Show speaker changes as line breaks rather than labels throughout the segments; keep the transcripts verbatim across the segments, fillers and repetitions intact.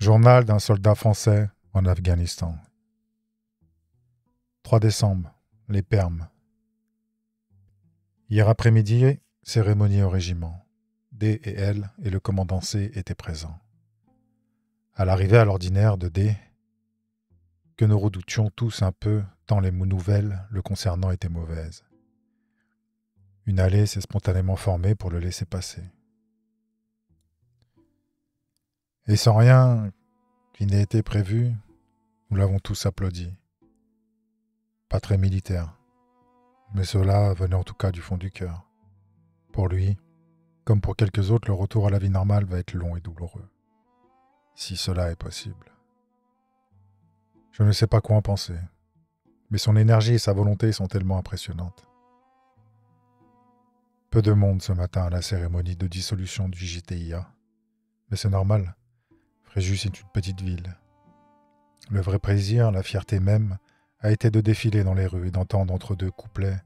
Journal d'un soldat français en Afghanistan. trois décembre, les Permes. Hier après-midi, cérémonie au régiment. D et L et le commandant C étaient présents. À l'arrivée à l'ordinaire de D, que nous redoutions tous un peu tant les nouvelles le concernant étaient mauvaises. Une allée s'est spontanément formée pour le laisser passer. Et sans rien qui n'ait été prévu, nous l'avons tous applaudi. Pas très militaire, mais cela venait en tout cas du fond du cœur. Pour lui, comme pour quelques autres, le retour à la vie normale va être long et douloureux. Si cela est possible. Je ne sais pas quoi en penser, mais son énergie et sa volonté sont tellement impressionnantes. Peu de monde ce matin à la cérémonie de dissolution du J T I A, mais c'est normal. Fréjus est une petite ville. Le vrai plaisir, la fierté même, a été de défiler dans les rues et d'entendre entre deux couplets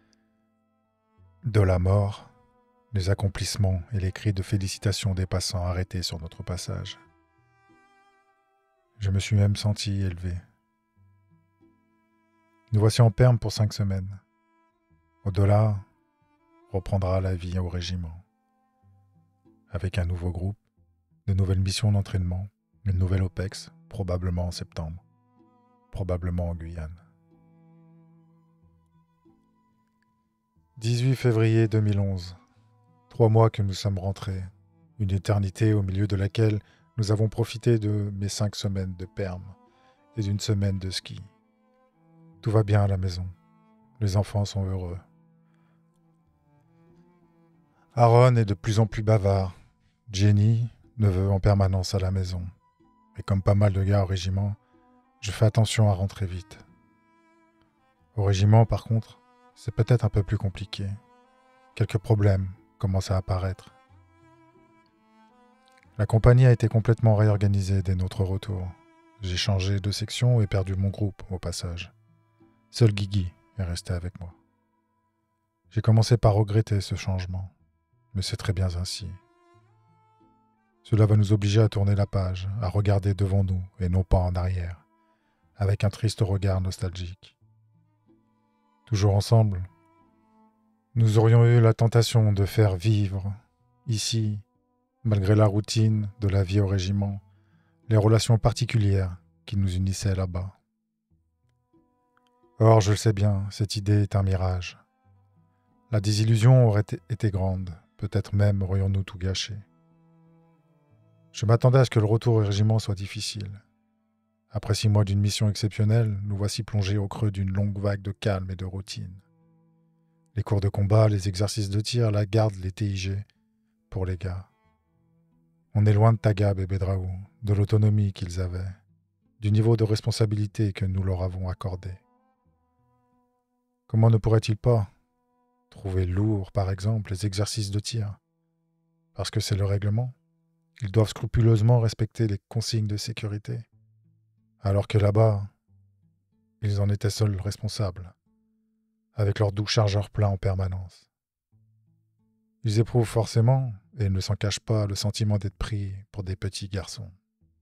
de la mort, les accomplissements et les cris de félicitations des passants arrêtés sur notre passage. Je me suis même senti élevé. Nous voici en Perm pour cinq semaines. Au-delà, reprendra la vie au régiment. Avec un nouveau groupe, de nouvelles missions d'entraînement, une nouvelle OPEX, probablement en septembre, probablement en Guyane. dix-huit février deux mille onze. Trois mois que nous sommes rentrés. Une éternité au milieu de laquelle nous avons profité de mes cinq semaines de perme et d'une semaine de ski. Tout va bien à la maison. Les enfants sont heureux. Aaron est de plus en plus bavard. Jenny ne veut en permanence à la maison. Et comme pas mal de gars au régiment, je fais attention à rentrer vite. Au régiment, par contre, c'est peut-être un peu plus compliqué. Quelques problèmes commencent à apparaître. La compagnie a été complètement réorganisée dès notre retour. J'ai changé de section et perdu mon groupe au passage. Seul Guigui est resté avec moi. J'ai commencé par regretter ce changement, mais c'est très bien ainsi. Cela va nous obliger à tourner la page, à regarder devant nous et non pas en arrière, avec un triste regard nostalgique. Toujours ensemble, nous aurions eu la tentation de faire vivre, ici, malgré la routine de la vie au régiment, les relations particulières qui nous unissaient là-bas. Or, je le sais bien, cette idée est un mirage. La désillusion aurait été grande, peut-être même aurions-nous tout gâché. Je m'attendais à ce que le retour au régiment soit difficile. Après six mois d'une mission exceptionnelle, nous voici plongés au creux d'une longue vague de calme et de routine. Les cours de combat, les exercices de tir, la garde, les T I G, pour les gars. On est loin de Tagab et Bedraou, de l'autonomie qu'ils avaient, du niveau de responsabilité que nous leur avons accordé. Comment ne pourrait-il pas trouver lourd, par exemple, les exercices de tir? Parce que c'est le règlement. Ils doivent scrupuleusement respecter les consignes de sécurité. Alors que là-bas, ils en étaient seuls responsables, avec leurs doux chargeurs pleins en permanence. Ils éprouvent forcément, et ne s'en cachent pas, le sentiment d'être pris pour des petits garçons.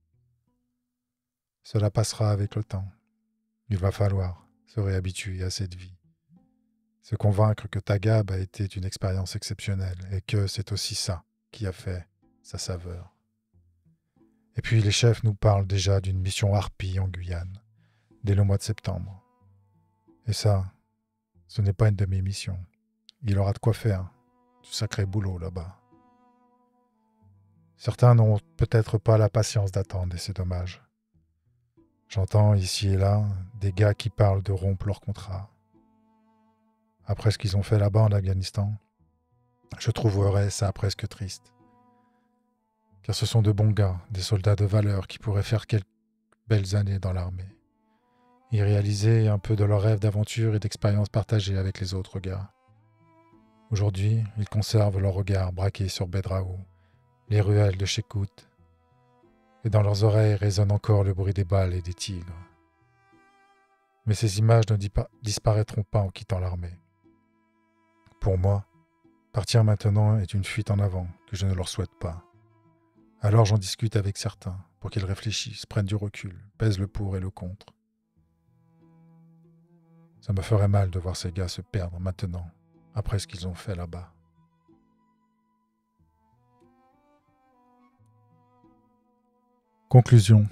Cela passera avec le temps. Il va falloir se réhabituer à cette vie. Se convaincre que Tagab a été une expérience exceptionnelle et que c'est aussi ça qui a fait sa saveur. Et puis les chefs nous parlent déjà d'une mission harpie en Guyane, dès le mois de septembre. Et ça, ce n'est pas une demi-mission. Il aura de quoi faire, du sacré boulot là-bas. Certains n'ont peut-être pas la patience d'attendre et c'est dommage. J'entends ici et là des gars qui parlent de rompre leur contrat. Après ce qu'ils ont fait là-bas en Afghanistan, je trouverais ça presque triste. Car ce sont de bons gars, des soldats de valeur qui pourraient faire quelques belles années dans l'armée. Y réaliser un peu de leur rêve d'aventure et d'expérience partagée avec les autres gars. Aujourd'hui, ils conservent leur regard braqué sur Bedraou, les ruelles de Chekout, et dans leurs oreilles résonne encore le bruit des balles et des tigres. Mais ces images ne disparaîtront pas en quittant l'armée. Pour moi, partir maintenant est une fuite en avant que je ne leur souhaite pas. Alors j'en discute avec certains, pour qu'ils réfléchissent, prennent du recul, pèsent le pour et le contre. Ça me ferait mal de voir ces gars se perdre maintenant, après ce qu'ils ont fait là-bas. Conclusion.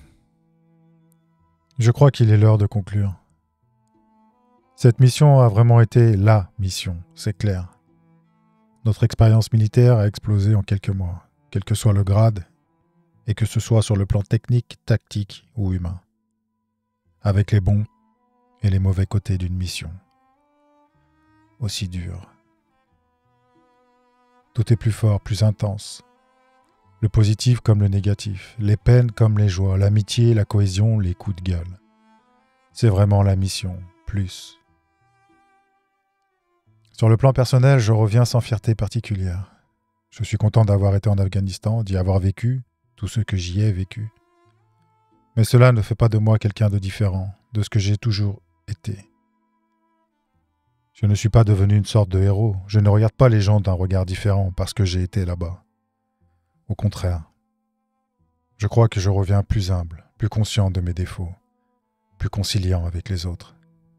Je crois qu'il est l'heure de conclure. Cette mission a vraiment été LA mission, c'est clair. Notre expérience militaire a explosé en quelques mois, quel que soit le grade, et que ce soit sur le plan technique, tactique ou humain. Avec les bons et les mauvais côtés d'une mission. Aussi dure. Tout est plus fort, plus intense. Le positif comme le négatif, les peines comme les joies, l'amitié, la cohésion, les coups de gueule. C'est vraiment la mission, plus. Sur le plan personnel, je reviens sans fierté particulière. Je suis content d'avoir été en Afghanistan, d'y avoir vécu, tout ce que j'y ai vécu. Mais cela ne fait pas de moi quelqu'un de différent de ce que j'ai toujours été. Je ne suis pas devenu une sorte de héros, je ne regarde pas les gens d'un regard différent parce que j'ai été là-bas. Au contraire, je crois que je reviens plus humble, plus conscient de mes défauts, plus conciliant avec les autres.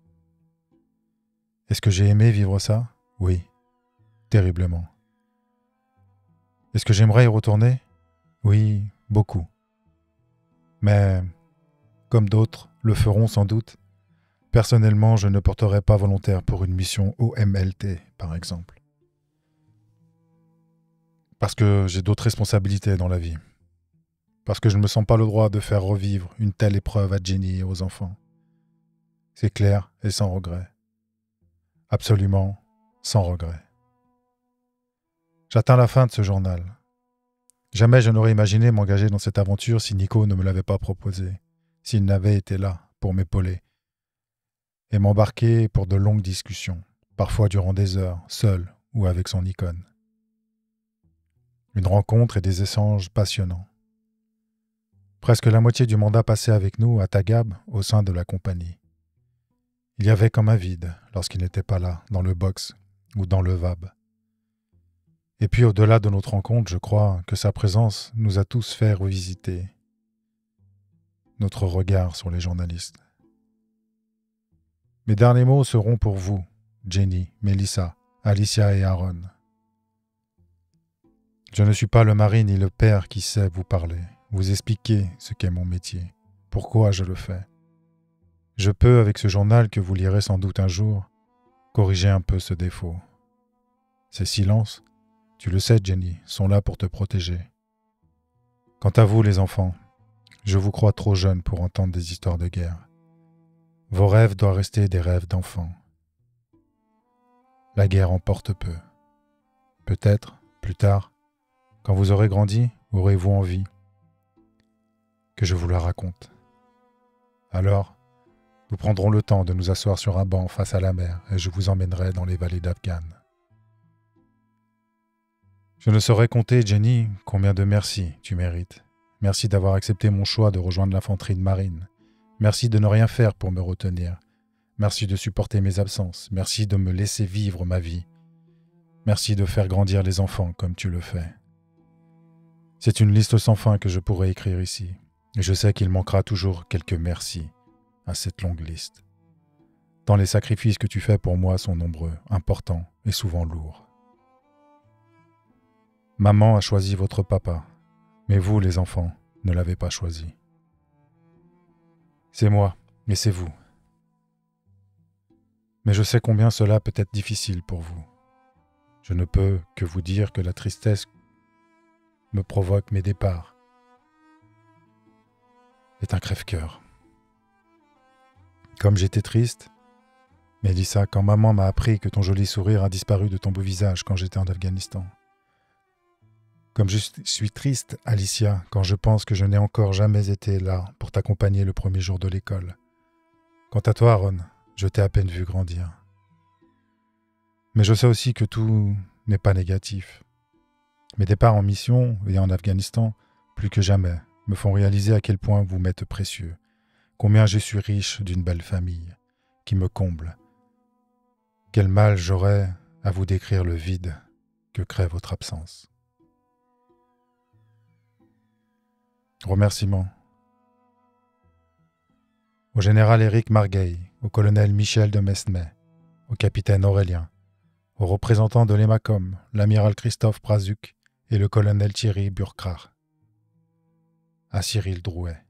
Est-ce que j'ai aimé vivre ça? Oui, terriblement. Est-ce que j'aimerais y retourner? Oui, beaucoup. Mais, comme d'autres le feront sans doute, personnellement, je ne porterai pas volontaire pour une mission O M L T, par exemple. Parce que j'ai d'autres responsabilités dans la vie. Parce que je ne me sens pas le droit de faire revivre une telle épreuve à Jenny et aux enfants. C'est clair et sans regret. Absolument sans regret. J'atteins la fin de ce journal. Jamais je n'aurais imaginé m'engager dans cette aventure si Nico ne me l'avait pas proposé, s'il n'avait été là pour m'épauler et m'embarquer pour de longues discussions, parfois durant des heures, seul ou avec son icône. Une rencontre et des échanges passionnants. Presque la moitié du mandat passé avec nous à Tagab au sein de la compagnie. Il y avait comme un vide lorsqu'il n'était pas là, dans le box ou dans le V A B. Et puis au-delà de notre rencontre, je crois que sa présence nous a tous fait revisiter notre regard sur les journalistes. Mes derniers mots seront pour vous, Jenny, Melissa, Alicia et Aaron. Je ne suis pas le mari ni le père qui sait vous parler, vous expliquer ce qu'est mon métier, pourquoi je le fais. Je peux, avec ce journal que vous lirez sans doute un jour, corriger un peu ce défaut. Ces silences, tu le sais, Jenny, sont là pour te protéger. Quant à vous, les enfants, je vous crois trop jeunes pour entendre des histoires de guerre. Vos rêves doivent rester des rêves d'enfants. La guerre emporte peu. Peut-être, plus tard, quand vous aurez grandi, aurez-vous envie que je vous la raconte. Alors, nous prendrons le temps de nous asseoir sur un banc face à la mer et je vous emmènerai dans les vallées d'Afghan. Je ne saurais compter, Jenny, combien de merci tu mérites. Merci d'avoir accepté mon choix de rejoindre l'infanterie de marine. Merci de ne rien faire pour me retenir. Merci de supporter mes absences. Merci de me laisser vivre ma vie. Merci de faire grandir les enfants comme tu le fais. C'est une liste sans fin que je pourrais écrire ici. Et je sais qu'il manquera toujours quelques merci à cette longue liste. Tant les sacrifices que tu fais pour moi sont nombreux, importants et souvent lourds. Maman a choisi votre papa, mais vous, les enfants, ne l'avez pas choisi. C'est moi, et c'est vous. Mais je sais combien cela peut être difficile pour vous. Je ne peux que vous dire que la tristesse me provoque mes départs. C'est un crève-cœur. Comme j'étais triste, Mélissa, quand maman m'a appris que ton joli sourire a disparu de ton beau visage quand j'étais en Afghanistan. Comme je suis triste, Alicia, quand je pense que je n'ai encore jamais été là pour t'accompagner le premier jour de l'école. Quant à toi, Aaron, je t'ai à peine vu grandir. Mais je sais aussi que tout n'est pas négatif. Mes départs en mission et en Afghanistan, plus que jamais, me font réaliser à quel point vous m'êtes précieux, combien je suis riche d'une belle famille, qui me comble. Quel mal j'aurais à vous décrire le vide que crée votre absence. remerciements. Au général Éric Margueil, au colonel Michel de Mesnay, au capitaine Aurélien, aux représentants de l'EMACOM, l'amiral Christophe Brazuc et le colonel Thierry Burkrar, à Cyril Drouet.